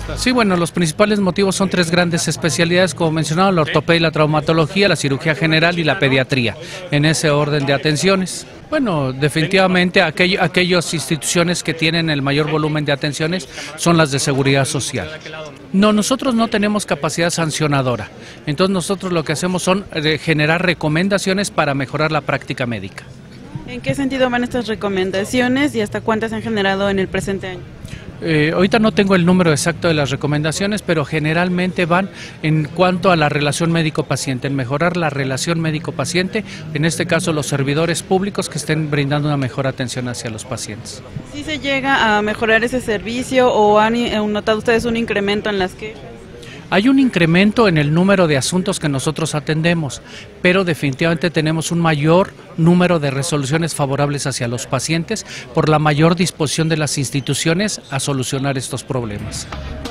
Sí, bueno, los principales motivos son tres grandes especialidades, como mencionaba, la ortopedia y la traumatología, la cirugía general y la pediatría, en ese orden de atenciones. Bueno, definitivamente aquellas instituciones que tienen el mayor volumen de atenciones son las de seguridad social. No, nosotros no tenemos capacidad sancionadora, entonces nosotros lo que hacemos son generar recomendaciones para mejorar la práctica médica. ¿En qué sentido van estas recomendaciones y hasta cuántas han generado en el presente año? Ahorita no tengo el número exacto de las recomendaciones, pero generalmente van en cuanto a la relación médico-paciente, en mejorar la relación médico-paciente, en este caso los servidores públicos que estén brindando una mejor atención hacia los pacientes. ¿Sí se llega a mejorar ese servicio o han notado ustedes un incremento en las quejas? Hay un incremento en el número de asuntos que nosotros atendemos, pero definitivamente tenemos un mayor número de resoluciones favorables hacia los pacientes por la mayor disposición de las instituciones a solucionar estos problemas.